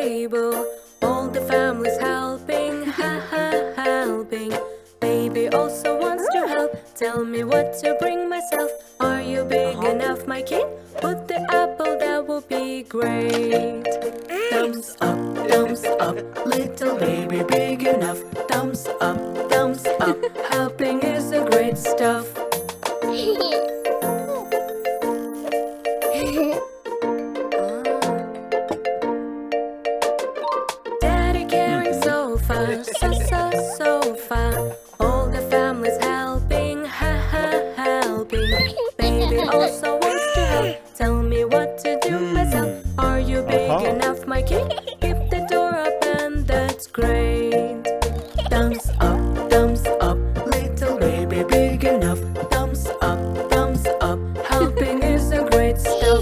table. All the family's helping, ha ha, helping. Baby also wants to help. Tell me what to bring myself. Are you big enough, my kid? Put the apple, that will be great. Thumbs up, little baby big enough. Thumbs up, helping is a great stuff. Daddy carrying sofa, sofa. All the family's helping, ha ha, helping. Baby also wants to help. Tell me what to do myself. Are you big enough, my kid? Keep the door open, that's great. Thumbs up, little baby big enough. Thumbs up, helping is a great stuff.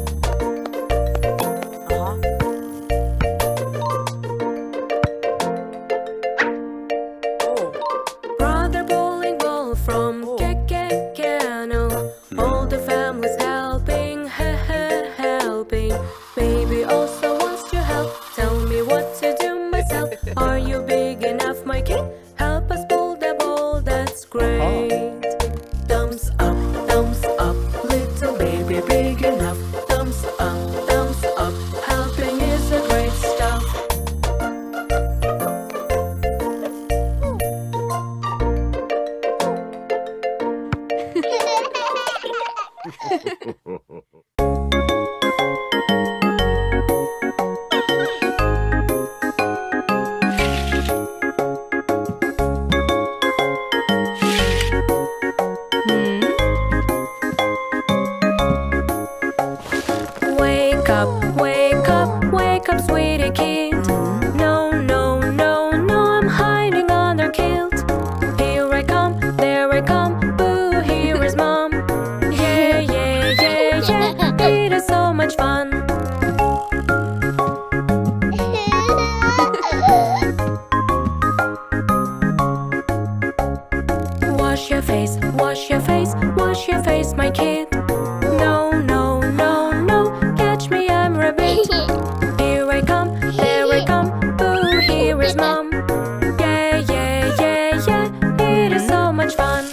Brother bowling ball from Kano. All the family's helping, helping. Baby also wants to help. Tell me what to do myself. Are you big enough, my kid? Help us pull the ball, that's great. Thumbs up, little baby big enough. Thumbs up, helping is a great stuff. Wake up, sweetie kid. No, I'm hiding under kilt. Here I come, there I come, boo, here is mom. Yeah, it is so much fun. Wash your face, my kid. No, catch me, I'm rabbit. Here I come, there I come, boo, here is mom. Yeah, it is so much fun.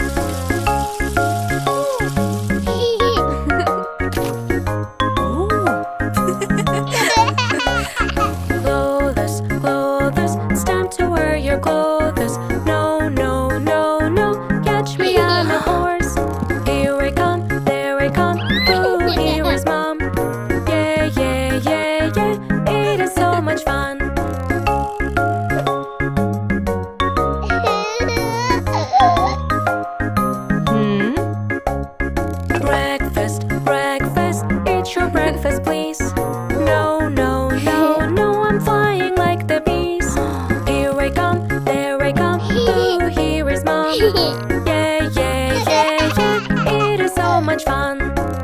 Clothes, it's time to wear your clothes. No, catch me, I'm a horse. Here I come, there I come, boo, here is mom. Yeah, it is so much fun. Breakfast, eat your breakfast, please. No, I'm flying like the bees. Here I come, there I come, boo, here is mom. Yeah, it is so much fun.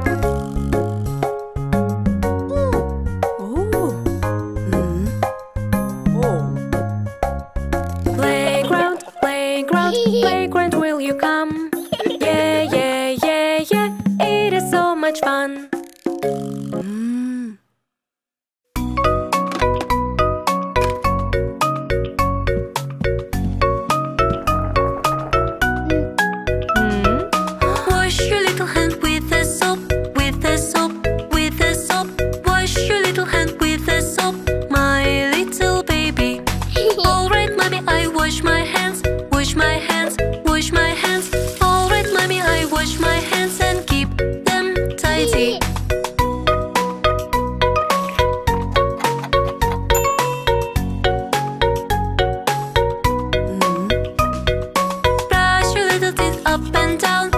Playground, will you come? Yeah, it is so much fun. Wash your little hand with the soap. Wash your little hand with the soap, my little baby. Alright, mommy, I wash my hands. Wash my hands. Alright, mommy, I wash my hands and keep them tidy. Brush your little teeth up and down.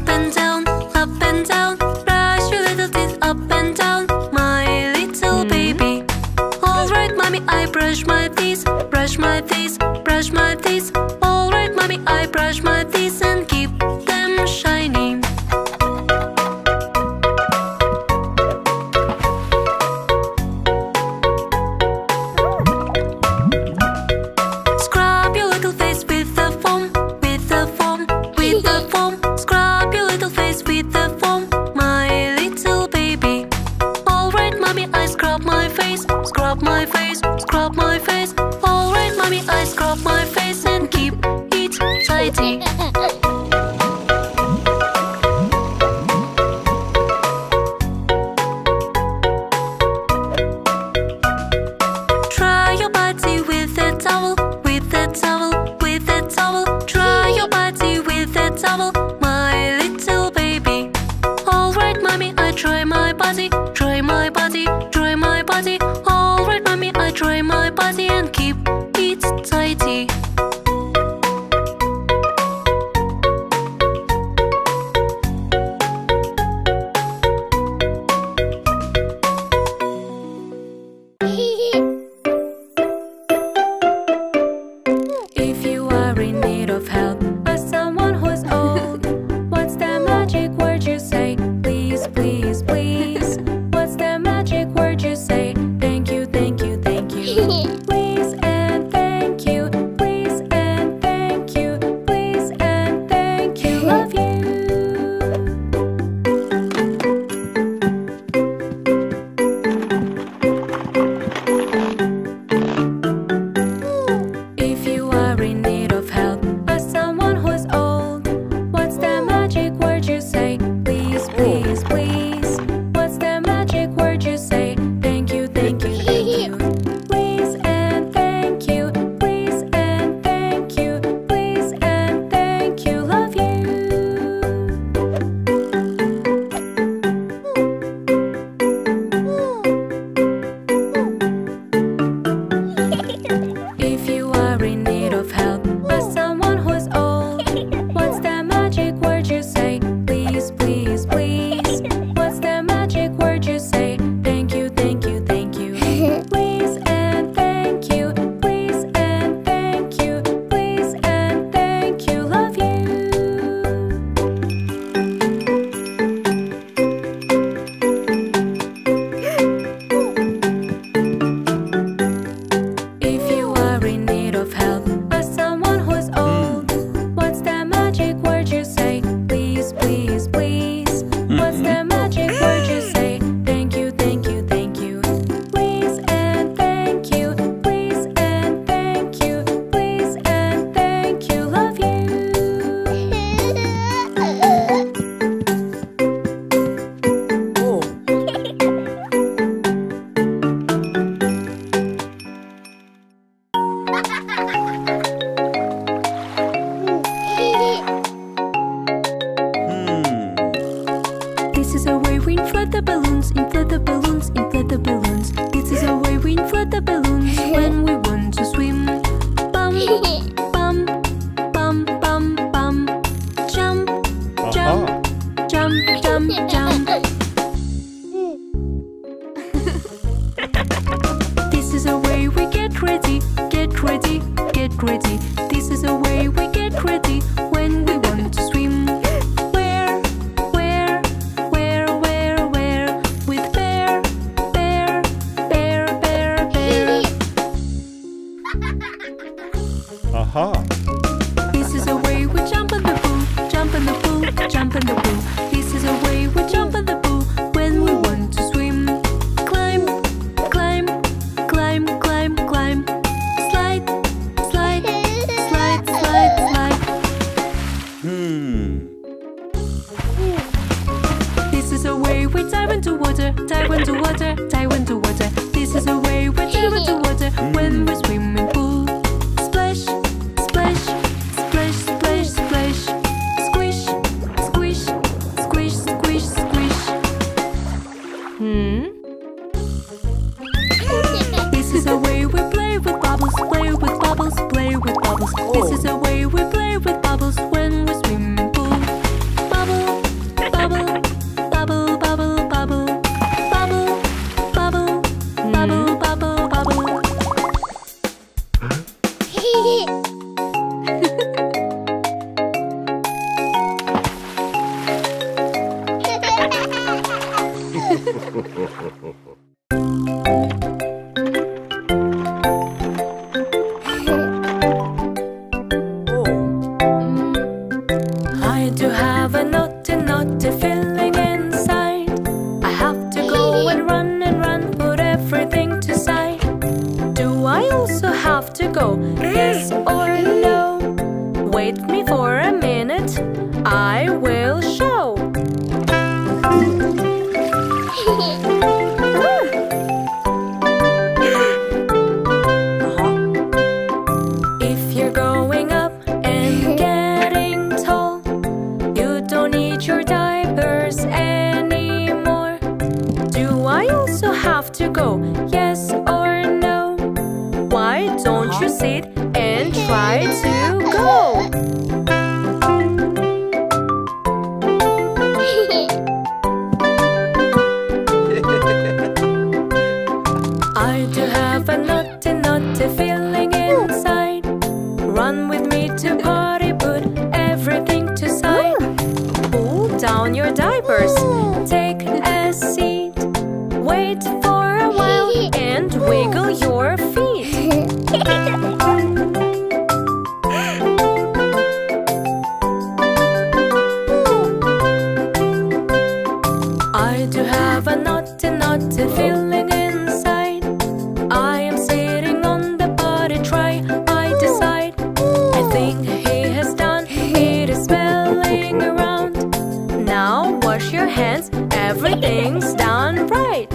Brush your little teeth up and down, my little baby. Alright, mommy, I brush my teeth. Alright, mommy, I brush my teeth and keep them shining. Scrub your little face with the foam. Scrub your little face with the foam, my little baby. Alright, mommy, I scrub my face. scrub my face. Alright, mommy, I scrub my face and keep it tidy. Dry your body with a towel, with a towel, with a towel. Dry your body with a towel, my little baby. Alright, mommy, I dry my body, dry my body, dry my body. Alright, mommy, I dry my body and keep it tidy. If you are in need of help, ask someone who's old. What's the magic word you say? Please, please, please. What's the magic word you say? Thank you, thank you, thank you. Please and thank you. Please and thank you. Please and thank you. Love you. If you are in need of help, ask someone who's old. What's the magic word you say? Please, please, please. What's the magic word you say? Thank you, thank you, thank you. Please and thank you. Please and thank you. Please and thank you. Love you. If you are in need of help, ask someone who's old. What's the magic word you say? Please, please, please. What's the magic word you say? Thank you, thank you, thank you. Please and thank you. Please and thank you. Please and thank you. Love you. If you are in need of help, ask someone who's old. What's the magic word you say? Please, please, please. What's the magic word you say? Thank you, thank you, thank you. Please and thank you. Please and thank you. Please and thank you. Love you. This is a way we inflate the balloons, inflate the balloons, inflate the balloons. This is a way we inflate the balloons when we want to swim. Bum, bum, bum, bum, bum. Jump, jump, jump, jump, jump. This is a way we get ready, get ready, get ready. This is a way we get ready when we want to swim. Where, where, where, where, where? With bear, bear, bear, bear, bear. This is a way we jump in the pool, jump in the pool, jump in the pool. This is a way we jump in the pool when we want to swim. Climb, climb, climb, climb, climb. Slide, slide, slide, slide, slide. This is a way we dive into water, dive into water, dive into water. This is a way we dive into water when we swim in pool. Splash, splash, splash, splash, splash. Squish, squish, to go? Yes or no? Wait me for a minute, I will show. If you're growing up and getting tall, you don't need your diapers anymore. Do I also have to go? Yes or no? Why don't you sit and try to go? I do have a naughty feeling inside. Run with me to potty, put everything to side. Pull down your diapers, take a seat. Wait for a while and wiggle your feet. I do have a naughty feeling inside. I am sitting on the potty tray, I decide. I think he has done it, is smelling around. Now wash your hands, everything's done right.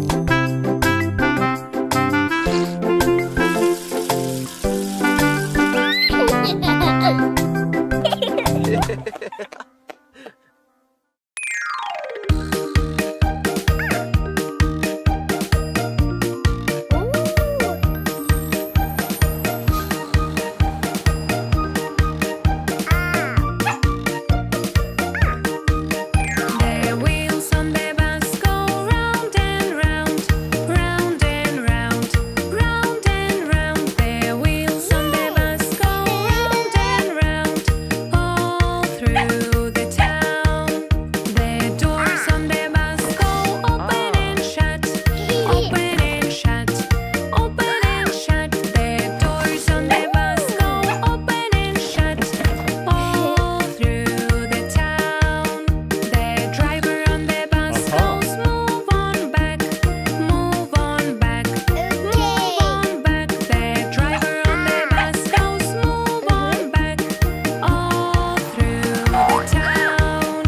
The wheels on the bus go round and round, round and round, round and round. The wheels on the bus go round and round, all through the town. The doors on the bus go open and shut, open and shut, open and shut. The doors on the bus go open and shut, all through the town. The driver on the bus goes move on back, move on back, move on back. The driver on the bus goes move on back, all through the town.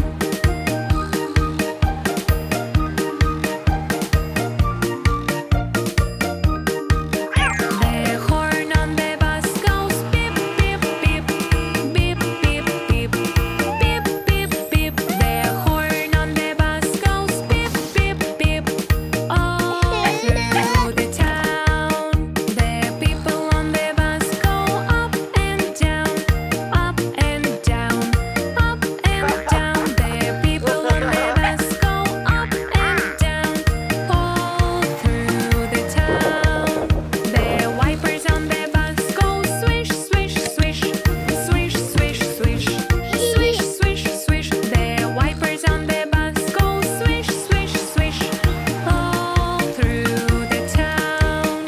The horn on the bus goes beep, beep, beep, beep, beep, beep, beep, beep, beep. The horn on the bus goes beep, beep, beep, all through the town. The people on the bus go up and down, up and down, up and down. The people on the bus go up and down, all through the town. The wipers on the bus go swish, swish, swish, swish, swish, swish, swish, swish, swish. The wipers on the bus go swish, swish, swish, all through the town.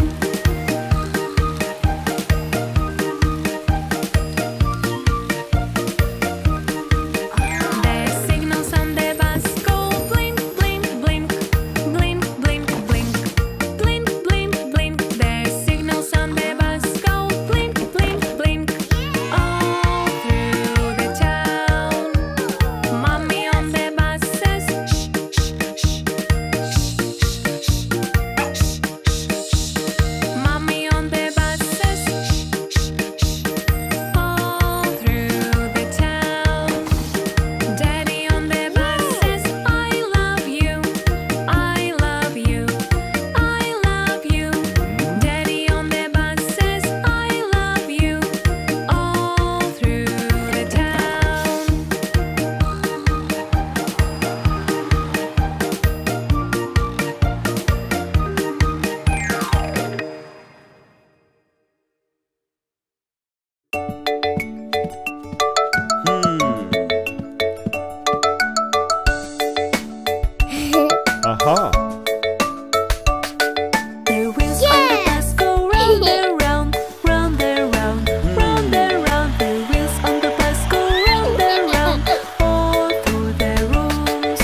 The signals on the bus go blink, blink, blink, blink, blink, blink, blink, blink, blink. The signals on the bus go blink, blink, blink, all through the town. Mommy on the bus says shh, shh, shh, shh, shh, shh. Mommy on the bus says shh, shh, shh, all through the town. Daddy on the bus says I love you, I love you, I love you. Daddy on the bus says I love you, all through the town. Aha! The wheels on the bus go round and round, round and round, round and round. The wheels on the bus go round and round, all through the rooms.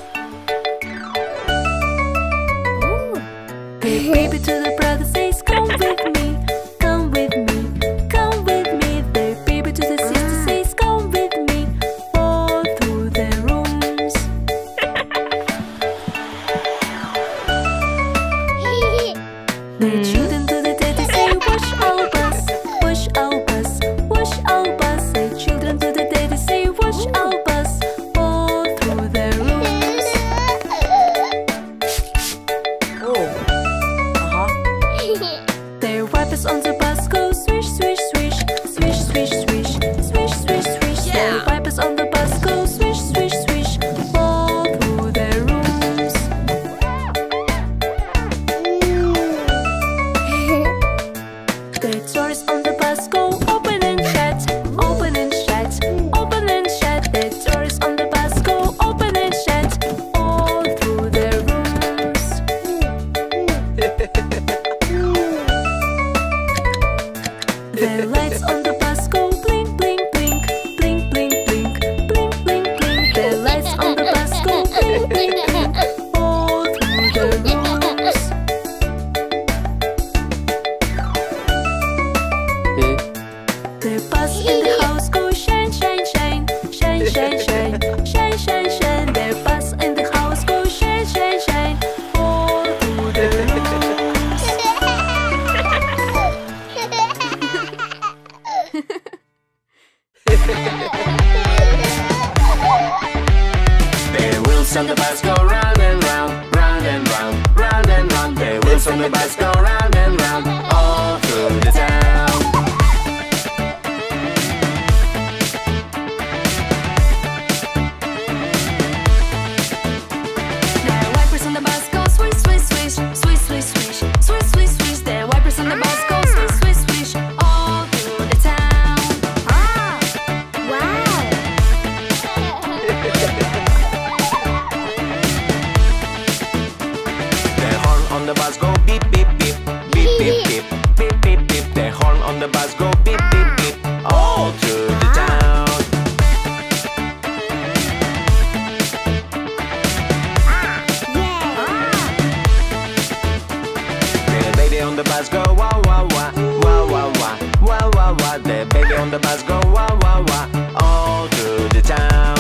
The baby to the brother says, come wheels on the bus go round and round, round and round, round and round. The wheels on the bus go round and round, all through the town. The wipers on the bus go swish, swish, swish, swish, swish, swish, swish, swish, swish. The wipers on the bus go swish, swish, swish, all through the town. Ah, wow! The horn on the bus go beep, beep, beep, beep, beep, beep, beep, beep, beep. The horn on the bus go beep, beep, beep, all through the town. The baby on the bus go wah, wah, wah, wah, wah, wah, wah, wah, wah. The baby on the bus go wah, wah, wah, all through the town.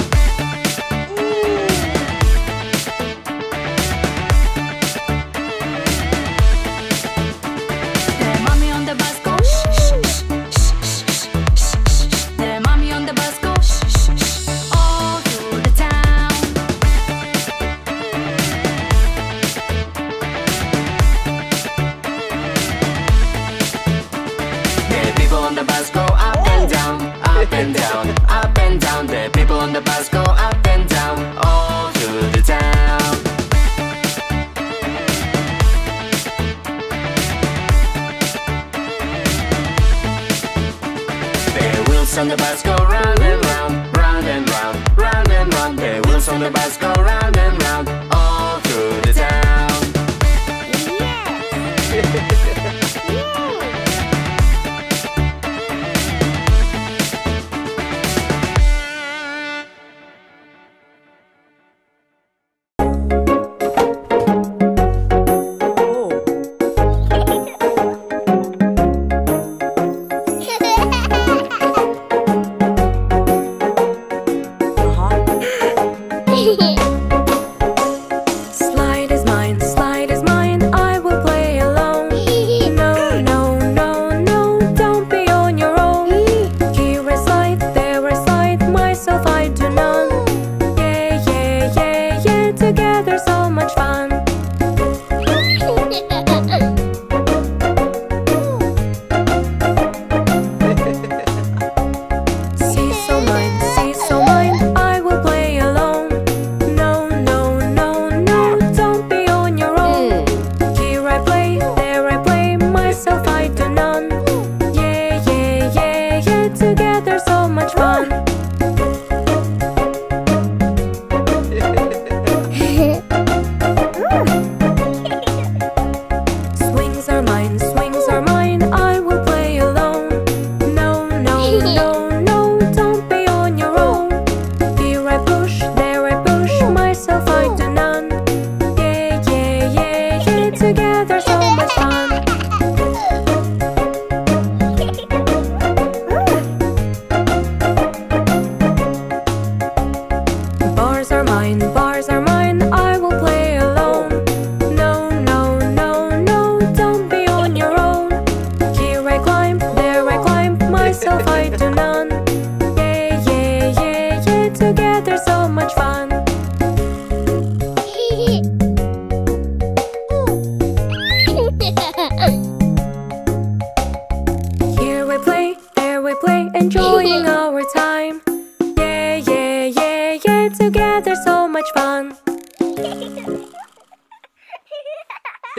The mommy on the bus go shh, shh, shh, shh, shh, shh, shh. The mommy on the bus go shh, shh, shh, all through the town. The people on the bus go up and down, up and down, up and down. The people on the bus go up and down, all through the town. The wheels on the bus go round and round, round and round, round and round. The wheels on the bus go round and round, all through the town.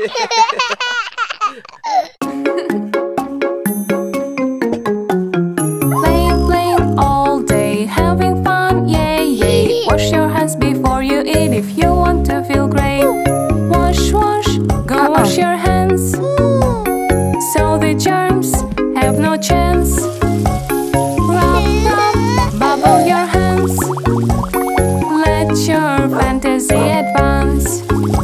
Playing all day, having fun, yay, yay. Wash your hands before you eat if you want to feel great. Wash, go wash your hands, so the germs have no chance. Rub, bubble your hands, let your fantasy advance.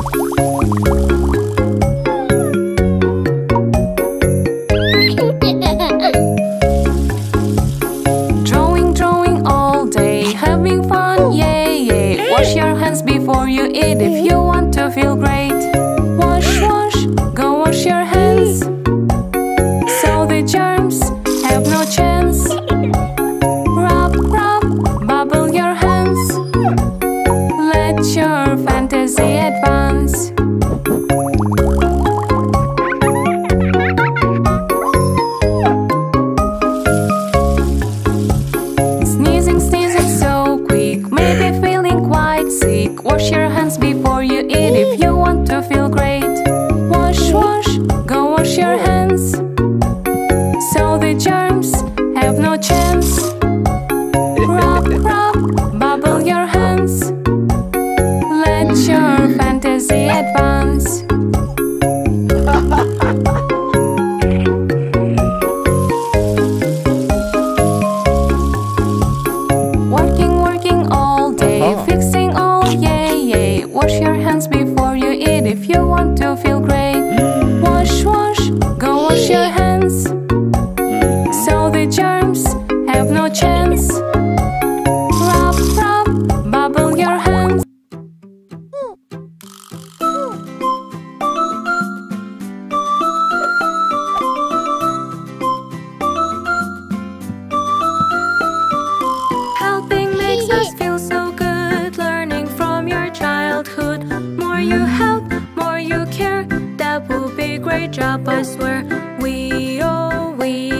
Drawing all day, having fun, yay, yay. Wash your hands before you eat if you want to feel great. Wash, go wash your hands, so the germs have no chance. Rub, bubble your hands, let your fantasy advance. Sneezing so quick, maybe feeling quite sick. Wash your hands before you eat if you want to feel great. Wash, go wash your hands, so the germs have no chance. Rub, bubble your hands, let your fantasy advance. Working all day, fixing all, yay, yay. Wash your hands before you eat if you want to feel great. Wash, go wash your hands, so the germs have no chance. Rub, bubble your hands. Helping makes us feel so good. Learning from your childhood. More you help, more you care. That will be a great job, I swear. We